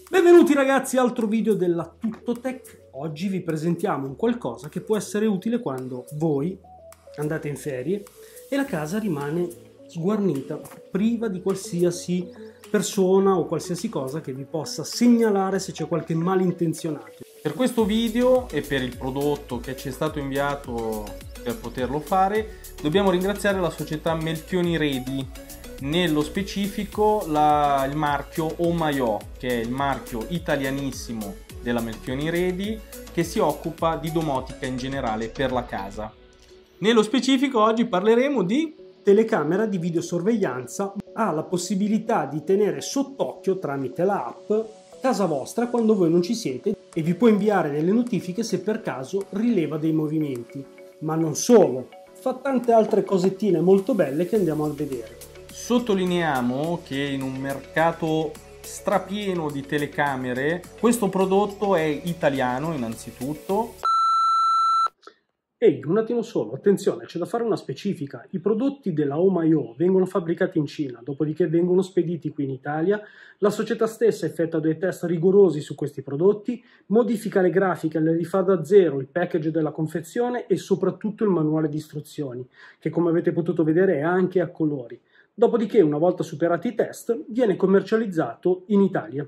Benvenuti ragazzi, altro video della Tuttotech. Oggi vi presentiamo un qualcosa che può essere utile quando voi andate in ferie e la casa rimane sguarnita, priva di qualsiasi persona o qualsiasi cosa che vi possa segnalare se c'è qualche malintenzionato. Per questo video e per il prodotto che ci è stato inviato per poterlo fare, dobbiamo ringraziare la società Melchioni Redi. Nello specifico il marchio Omaio, che è il marchio italianissimo della Melchioni Redi, che si occupa di domotica in generale per la casa. Nello specifico oggi parleremo di telecamera di videosorveglianza. Ha la possibilità di tenere sott'occhio tramite l'app casa vostra quando voi non ci siete e vi può inviare delle notifiche se per caso rileva dei movimenti. Ma non solo, fa tante altre cosettine molto belle che andiamo a vedere. Sottolineiamo che in un mercato strapieno di telecamere questo prodotto è italiano innanzitutto. Ehi, un attimo solo, attenzione, c'è da fare una specifica. I prodotti della Omaio vengono fabbricati in Cina, dopodiché vengono spediti qui in Italia. La società stessa effettua dei test rigorosi su questi prodotti, modifica le grafiche, le rifà da zero, il package della confezione e soprattutto il manuale di istruzioni, che come avete potuto vedere è anche a colori. Dopodiché, una volta superati i test, viene commercializzato in Italia.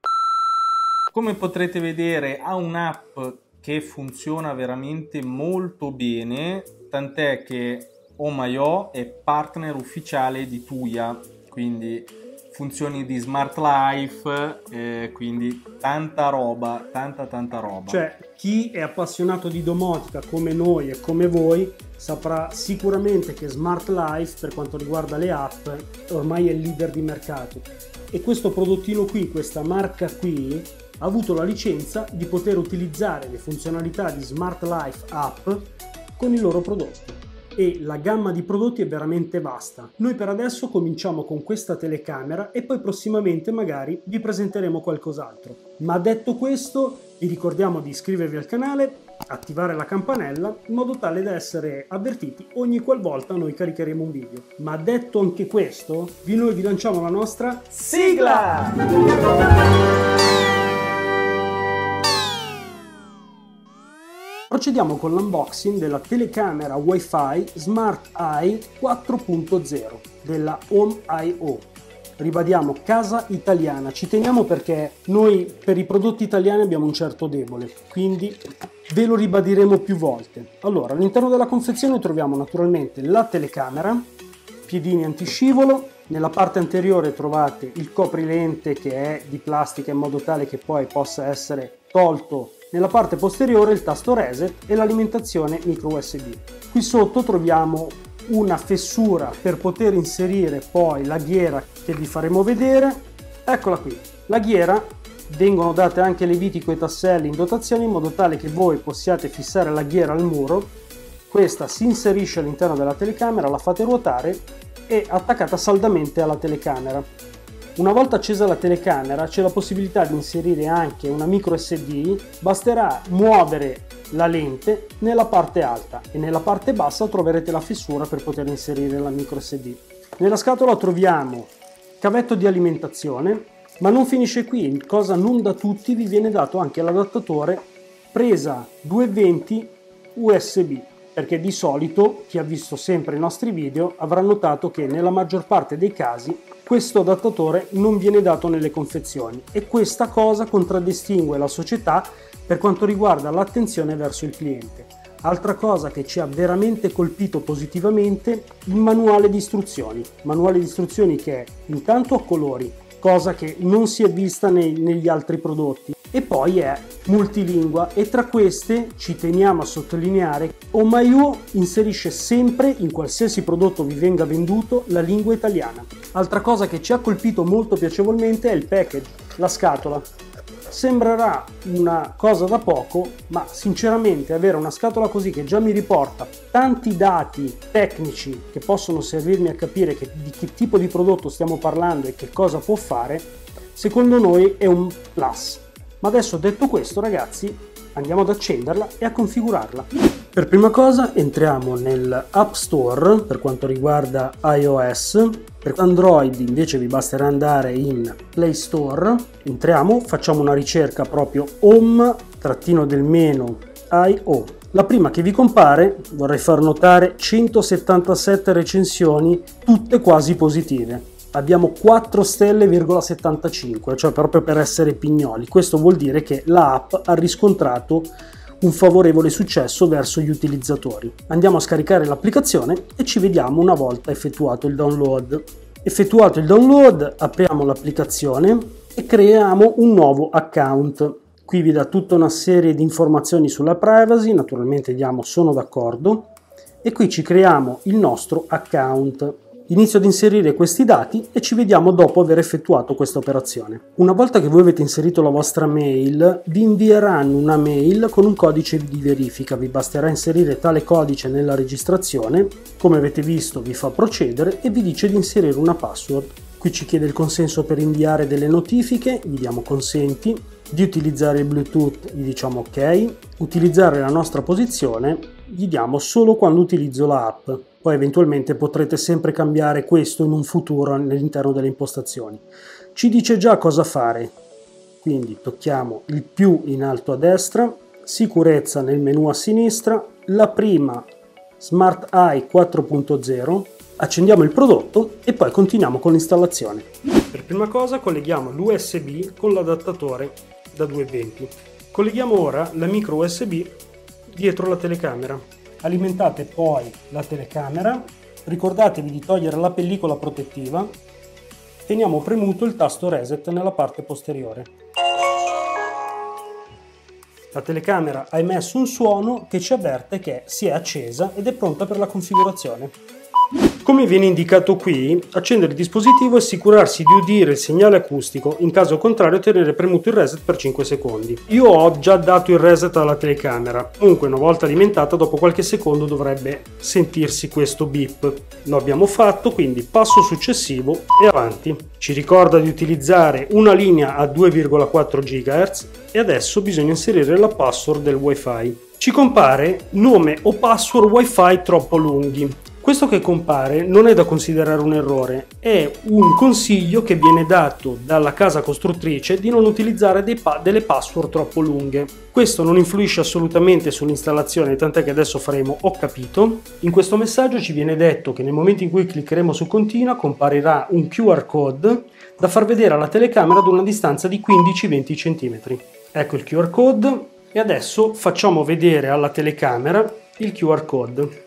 Come potrete vedere ha un'app che funziona veramente molto bene, tant'è che Omaio è partner ufficiale di Tuya, quindi funzioni di Smart Life, quindi tanta roba, tanta roba. Cioè, chi è appassionato di domotica come noi e come voi saprà sicuramente che Smart Life, per quanto riguarda le app, ormai è il leader di mercato. E questo prodottino qui, questa marca qui, ha avuto la licenza di poter utilizzare le funzionalità di Smart Life app con il loro prodotto. E la gamma di prodotti è veramente vasta. Noi per adesso cominciamo con questa telecamera e poi prossimamente magari vi presenteremo qualcos'altro. Ma detto questo, vi ricordiamo di iscrivervi al canale, attivare la campanella in modo tale da essere avvertiti ogni qualvolta noi caricheremo un video. Ma detto anche questo, noi vi lanciamo la nostra sigla! Procediamo con l'unboxing della telecamera Wi-Fi Smart Eye 4.0 della Omaio. Ribadiamo, casa italiana. Ci teniamo perché noi per i prodotti italiani abbiamo un certo debole, quindi ve lo ribadiremo più volte. Allora, all'interno della confezione troviamo naturalmente la telecamera, piedini antiscivolo. Nella parte anteriore trovate il coprilente che è di plastica in modo tale che poi possa essere tolto. Nella parte posteriore il tasto reset e l'alimentazione micro USB. Qui sotto troviamo una fessura per poter inserire poi la ghiera che vi faremo vedere. Eccola qui, la ghiera. Vengono date anche le viti con i tasselli in dotazione in modo tale che voi possiate fissare la ghiera al muro. Questa si inserisce all'interno della telecamera, la fate ruotare e attaccata saldamente alla telecamera. Una volta accesa la telecamera c'è la possibilità di inserire anche una micro SD, basterà muovere la lente nella parte alta e nella parte bassa troverete la fessura per poter inserire la micro SD. Nella scatola troviamo cavetto di alimentazione, ma non finisce qui, cosa non da tutti, vi viene dato anche l'adattatore presa 220 USB. Perché di solito chi ha visto sempre i nostri video avrà notato che nella maggior parte dei casi questo adattatore non viene dato nelle confezioni e questa cosa contraddistingue la società per quanto riguarda l'attenzione verso il cliente. Altra cosa che ci ha veramente colpito positivamente, il manuale di istruzioni che è intanto a colori, cosa che non si è vista negli altri prodotti, e poi è multilingua e tra queste ci teniamo a sottolineare Omaio inserisce sempre in qualsiasi prodotto vi venga venduto la lingua italiana. Altra cosa che ci ha colpito molto piacevolmente è il package, la scatola. Sembrerà una cosa da poco, ma sinceramente avere una scatola così che già mi riporta tanti dati tecnici che possono servirmi a capire di che tipo di prodotto stiamo parlando e che cosa può fare, secondo noi è un plus. Ma adesso detto questo ragazzi, andiamo ad accenderla e a configurarla. Per prima cosa entriamo nell'App Store per quanto riguarda iOS, per Android invece vi basterà andare in Play Store, entriamo, facciamo una ricerca proprio home-IO. La prima che vi compare, vorrei far notare, 177 recensioni, tutte quasi positive. Abbiamo 4 stelle,75, cioè proprio per essere pignoli. Questo vuol dire che l'app ha riscontrato un favorevole successo verso gli utilizzatori. Andiamo a scaricare l'applicazione e ci vediamo una volta effettuato il download. Effettuato il download, apriamo l'applicazione e creiamo un nuovo account. Qui vi dà tutta una serie di informazioni sulla privacy, naturalmente diamo sono d'accordo e qui ci creiamo il nostro account. Inizio ad inserire questi dati e ci vediamo dopo aver effettuato questa operazione. Una volta che voi avete inserito la vostra mail, vi invieranno una mail con un codice di verifica. Vi basterà inserire tale codice nella registrazione. Come avete visto, vi fa procedere e vi dice di inserire una password. Qui ci chiede il consenso per inviare delle notifiche, gli diamo consenti, di utilizzare il Bluetooth, gli diciamo ok, utilizzare la nostra posizione, gli diamo solo quando utilizzo l'app. Poi eventualmente potrete sempre cambiare questo in un futuro all'interno delle impostazioni. Ci dice già cosa fare, quindi tocchiamo il più in alto a destra, sicurezza nel menu a sinistra, la prima Smart Eye 4.0, accendiamo il prodotto e poi continuiamo con l'installazione. Per prima cosa colleghiamo l'USB con l'adattatore da 220. Colleghiamo ora la micro USB dietro la telecamera. Alimentate poi la telecamera, ricordatevi di togliere la pellicola protettiva, teniamo premuto il tasto reset nella parte posteriore. La telecamera ha emesso un suono che ci avverte che si è accesa ed è pronta per la configurazione. Come viene indicato qui, accendere il dispositivo e assicurarsi di udire il segnale acustico, in caso contrario tenere premuto il reset per 5 secondi. Io ho già dato il reset alla telecamera, comunque una volta alimentata dopo qualche secondo dovrebbe sentirsi questo beep. Lo abbiamo fatto, quindi passo successivo e avanti. Ci ricorda di utilizzare una linea a 2,4 GHz e adesso bisogna inserire la password del Wi-Fi. Ci compare nome o password Wi-Fi troppo lunghi. Questo che compare non è da considerare un errore, è un consiglio che viene dato dalla casa costruttrice di non utilizzare delle password troppo lunghe. Questo non influisce assolutamente sull'installazione, tant'è che adesso faremo ho capito. In questo messaggio ci viene detto che nel momento in cui cliccheremo su continua comparirà un QR code da far vedere alla telecamera ad una distanza di 15-20 cm. Ecco il QR code e adesso facciamo vedere alla telecamera il QR code.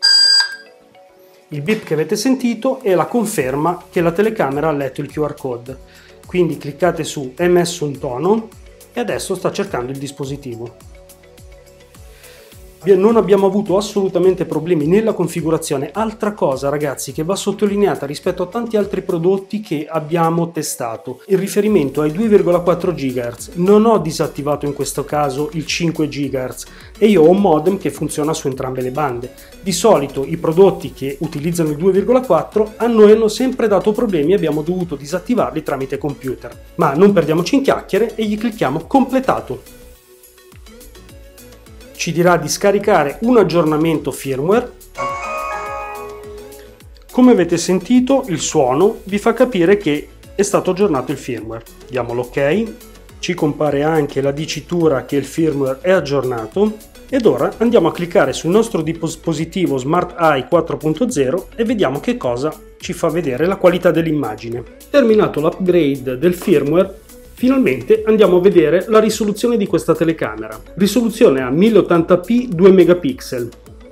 Il beep che avete sentito è la conferma che la telecamera ha letto il QR code. Quindi cliccate su è emesso un tono e adesso sta cercando il dispositivo. Non abbiamo avuto assolutamente problemi nella configurazione. Altra cosa, ragazzi, che va sottolineata rispetto a tanti altri prodotti che abbiamo testato, il riferimento ai 2,4 GHz. Non ho disattivato in questo caso il 5 GHz e io ho un modem che funziona su entrambe le bande. Di solito i prodotti che utilizzano il 2,4 a noi hanno sempre dato problemi e abbiamo dovuto disattivarli tramite computer. Ma non perdiamoci in chiacchiere e gli clicchiamo completato. Ci dirà di scaricare un aggiornamento firmware. Come avete sentito, il suono vi fa capire che è stato aggiornato il firmware. Diamo l'ok, ci compare anche la dicitura che il firmware è aggiornato ed ora andiamo a cliccare sul nostro dispositivo Smart Eye 4.0 e vediamo che cosa ci fa vedere la qualità dell'immagine. Terminato l'upgrade del firmware, finalmente andiamo a vedere la risoluzione di questa telecamera. Risoluzione a 1080p 2 megapixel.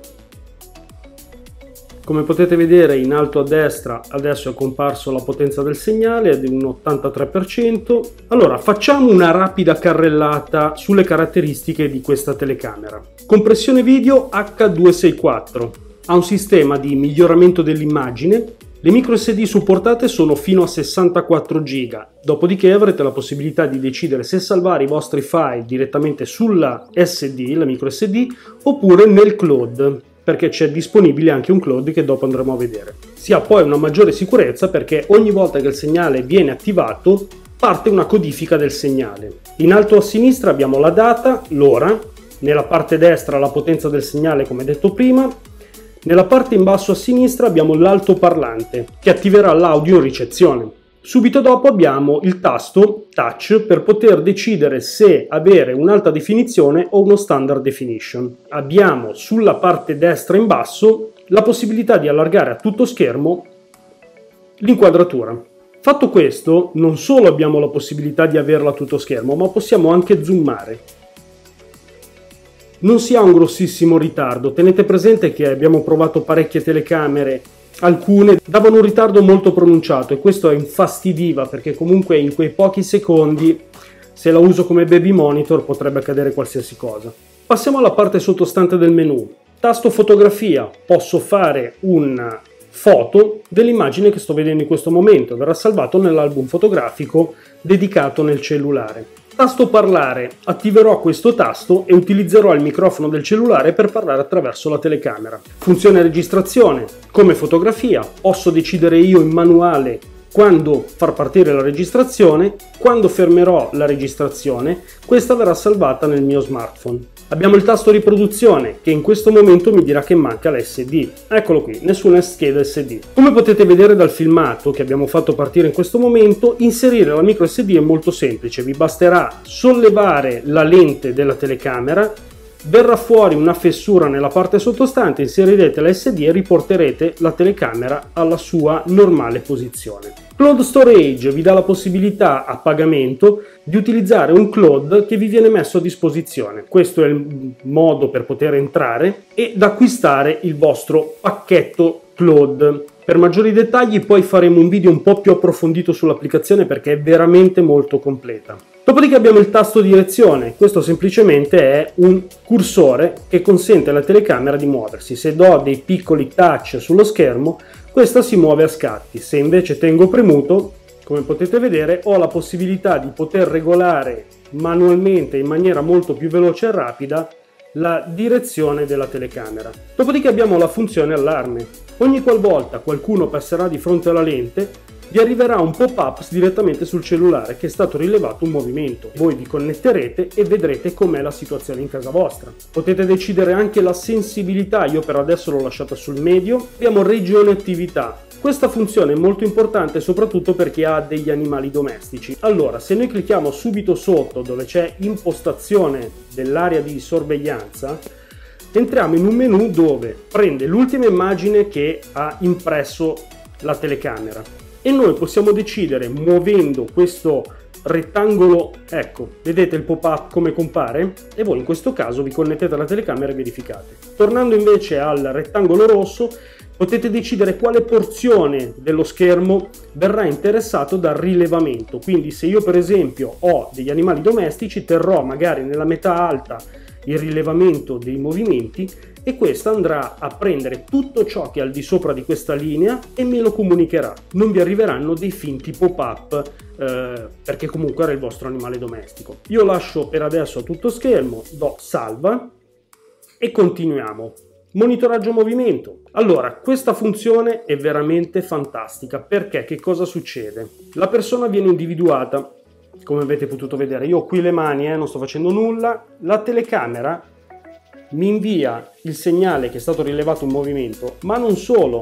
Come potete vedere in alto a destra adesso è comparso la potenza del segnale, è di un 83%. Allora facciamo una rapida carrellata sulle caratteristiche di questa telecamera. Compressione video H264, ha un sistema di miglioramento dell'immagine. Le micro SD supportate sono fino a 64 GB, dopodiché avrete la possibilità di decidere se salvare i vostri file direttamente sulla SD, la micro SD, oppure nel cloud, perché c'è disponibile anche un cloud che dopo andremo a vedere. Si ha poi una maggiore sicurezza perché ogni volta che il segnale viene attivato parte una codifica del segnale. In alto a sinistra abbiamo la data, l'ora, nella parte destra la potenza del segnale come detto prima, nella parte in basso a sinistra abbiamo l'altoparlante che attiverà l'audio in ricezione. Subito dopo abbiamo il tasto Touch per poter decidere se avere un'alta definizione o uno standard definition. Abbiamo sulla parte destra in basso la possibilità di allargare a tutto schermo l'inquadratura. Fatto questo, non solo abbiamo la possibilità di averla a tutto schermo, ma possiamo anche zoomare. Non si ha un grossissimo ritardo, tenete presente che abbiamo provato parecchie telecamere, alcune davano un ritardo molto pronunciato e questo infastidiva perché comunque in quei pochi secondi, se la uso come baby monitor, potrebbe accadere qualsiasi cosa. Passiamo alla parte sottostante del menu. Tasto fotografia, posso fare una foto dell'immagine che sto vedendo in questo momento, verrà salvato nell'album fotografico dedicato nel cellulare. Tasto parlare, attiverò questo tasto e utilizzerò il microfono del cellulare per parlare attraverso la telecamera. Funzione registrazione, come fotografia, posso decidere io in manuale quando far partire la registrazione, quando fermerò la registrazione, questa verrà salvata nel mio smartphone. Abbiamo il tasto riproduzione che in questo momento mi dirà che manca l'SD. Eccolo qui, nessuna scheda SD. Come potete vedere dal filmato che abbiamo fatto partire in questo momento, inserire la micro SD è molto semplice. Vi basterà sollevare la lente della telecamera, verrà fuori una fessura nella parte sottostante, inserirete la SD e riporterete la telecamera alla sua normale posizione. Cloud Storage vi dà la possibilità a pagamento di utilizzare un cloud che vi viene messo a disposizione. Questo è il modo per poter entrare ed acquistare il vostro pacchetto cloud. Per maggiori dettagli poi faremo un video un po' più approfondito sull'applicazione perché è veramente molto completa. Dopodiché abbiamo il tasto direzione, questo semplicemente è un cursore che consente alla telecamera di muoversi. Se do dei piccoli touch sullo schermo, questa si muove a scatti. Se invece tengo premuto, come potete vedere, ho la possibilità di poter regolare manualmente in maniera molto più veloce e rapida la direzione della telecamera. Dopodiché abbiamo la funzione allarme. Ogni qualvolta qualcuno passerà di fronte alla lente, vi arriverà un pop-up direttamente sul cellulare che è stato rilevato un movimento. Voi vi connetterete e vedrete com'è la situazione in casa vostra. Potete decidere anche la sensibilità, io per adesso l'ho lasciata sul medio. Abbiamo regione attività. Questa funzione è molto importante soprattutto per chi ha degli animali domestici. Allora, se noi clicchiamo subito sotto dove c'è impostazione dell'area di sorveglianza, entriamo in un menu dove prende l'ultima immagine che ha impresso la telecamera. E noi possiamo decidere, muovendo questo rettangolo, ecco, vedete il pop-up come compare? E voi in questo caso vi connettete alla telecamera e verificate. Tornando invece al rettangolo rosso, potete decidere quale porzione dello schermo verrà interessato dal rilevamento. Quindi se io per esempio ho degli animali domestici, terrò magari nella metà alta il rilevamento dei movimenti e questa andrà a prendere tutto ciò che è al di sopra di questa linea e me lo comunicherà. Non vi arriveranno dei finti pop-up perché comunque era il vostro animale domestico. Io lascio per adesso a tutto schermo, do salva e continuiamo. Monitoraggio movimento. Allora, questa funzione è veramente fantastica perché che cosa succede? La persona viene individuata, come avete potuto vedere, io ho qui le mani, non sto facendo nulla, la telecamera mi invia il segnale che è stato rilevato un movimento, ma non solo,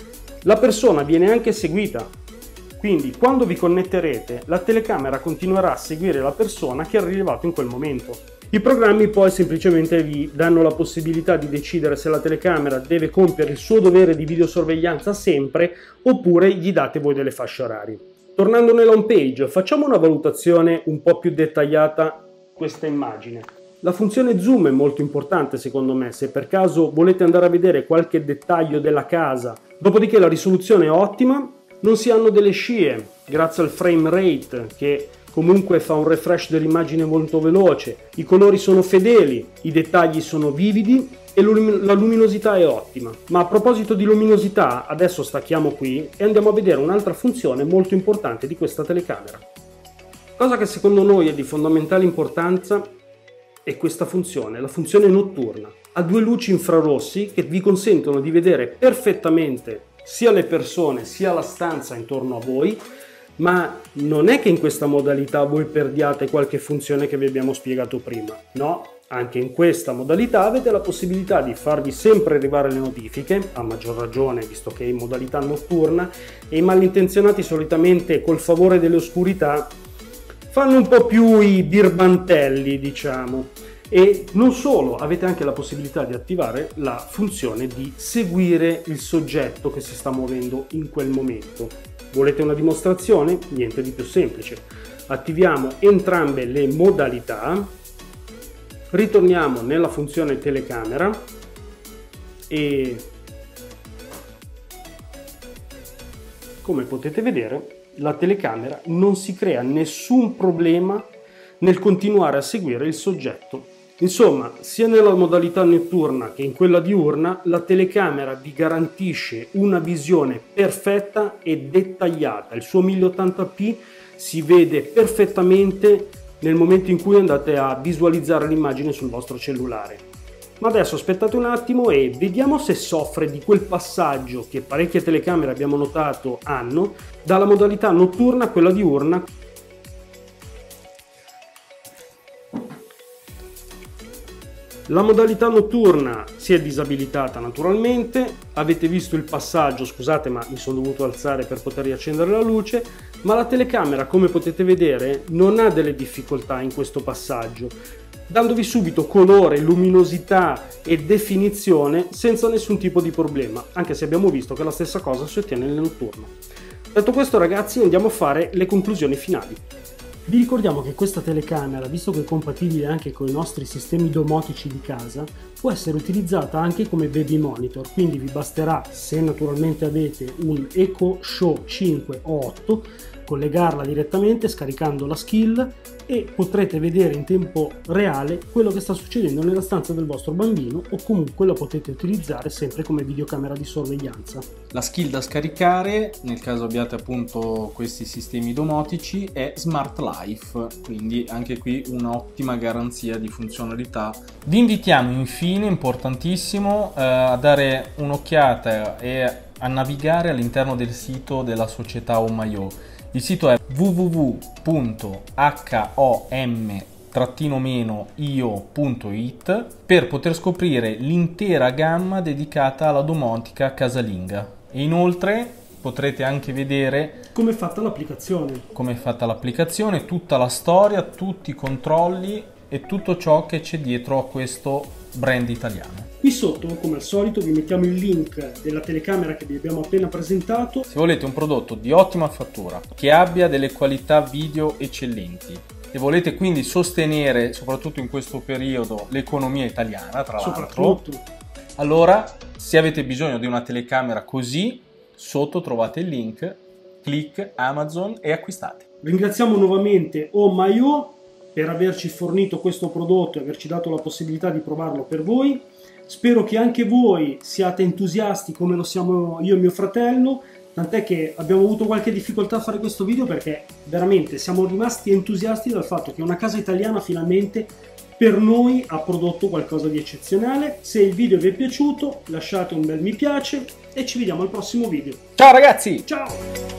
la persona viene anche seguita, quindi quando vi connetterete la telecamera continuerà a seguire la persona che ha rilevato in quel momento. I programmi poi semplicemente vi danno la possibilità di decidere se la telecamera deve compiere il suo dovere di videosorveglianza sempre oppure gli date voi delle fasce orarie. Tornando nella home page, facciamo una valutazione un po' più dettagliata questa immagine. La funzione zoom è molto importante secondo me, se per caso volete andare a vedere qualche dettaglio della casa. Dopodiché la risoluzione è ottima, non si hanno delle scie grazie al frame rate che comunque fa un refresh dell'immagine molto veloce, i colori sono fedeli, i dettagli sono vividi e la luminosità è ottima. Ma a proposito di luminosità, adesso stacchiamo qui e andiamo a vedere un'altra funzione molto importante di questa telecamera. Cosa che secondo noi è di fondamentale importanza è questa funzione, la funzione notturna. Ha due luci infrarossi che vi consentono di vedere perfettamente sia le persone sia la stanza intorno a voi, Ma non è che in questa modalità voi perdiate qualche funzione che vi abbiamo spiegato prima, no? Anche in questa modalità avete la possibilità di farvi sempre arrivare le notifiche, a maggior ragione visto che è in modalità notturna, e i malintenzionati solitamente col favore dell'oscurità fanno un po' più i birbantelli, diciamo. E non solo, avete anche la possibilità di attivare la funzione di seguire il soggetto che si sta muovendo in quel momento. Volete una dimostrazione? Niente di più semplice. Attiviamo entrambe le modalità, ritorniamo nella funzione telecamera e come potete vedere la telecamera non si crea nessun problema nel continuare a seguire il soggetto. Insomma, sia nella modalità notturna che in quella diurna, la telecamera vi garantisce una visione perfetta e dettagliata. Il suo 1080p si vede perfettamente nel momento in cui andate a visualizzare l'immagine sul vostro cellulare. Ma adesso aspettate un attimo e vediamo se soffre di quel passaggio che parecchie telecamere abbiamo notato hanno, dalla modalità notturna a quella diurna. La modalità notturna si è disabilitata naturalmente, avete visto il passaggio, scusate ma mi sono dovuto alzare per poter riaccendere la luce, ma la telecamera come potete vedere non ha delle difficoltà in questo passaggio, dandovi subito colore, luminosità e definizione senza nessun tipo di problema, anche se abbiamo visto che la stessa cosa si ottiene nel notturno. Detto questo ragazzi, andiamo a fare le conclusioni finali. Vi ricordiamo che questa telecamera, visto che è compatibile anche con i nostri sistemi domotici di casa, può essere utilizzata anche come baby monitor, quindi vi basterà, se naturalmente avete un Echo Show 5 o 8, collegarla direttamente scaricando la skill e potrete vedere in tempo reale quello che sta succedendo nella stanza del vostro bambino, o comunque la potete utilizzare sempre come videocamera di sorveglianza. La skill da scaricare, nel caso abbiate appunto questi sistemi domotici, è Smart Life, quindi anche qui un'ottima garanzia di funzionalità. Vi invitiamo infine, importantissimo, a dare un'occhiata e a navigare all'interno del sito della società Home.io. Il sito è www.hom-io.it per poter scoprire l'intera gamma dedicata alla domotica casalinga. E inoltre potrete anche vedere come è fatta l'applicazione, tutta la storia, tutti i controlli e tutto ciò che c'è dietro a questo brand italiano. Qui sotto, come al solito, vi mettiamo il link della telecamera che vi abbiamo appena presentato. Se volete un prodotto di ottima fattura, che abbia delle qualità video eccellenti e volete quindi sostenere, soprattutto in questo periodo, l'economia italiana, tra l'altro, allora se avete bisogno di una telecamera così, sotto trovate il link, clic Amazon e acquistate. Ringraziamo nuovamente Home.io per averci fornito questo prodotto e averci dato la possibilità di provarlo per voi. Spero che anche voi siate entusiasti come lo siamo io e mio fratello, tant'è che abbiamo avuto qualche difficoltà a fare questo video perché veramente siamo rimasti entusiasti dal fatto che una casa italiana finalmente per noi ha prodotto qualcosa di eccezionale. Se il video vi è piaciuto lasciate un bel mi piace e ci vediamo al prossimo video. Ciao ragazzi! Ciao!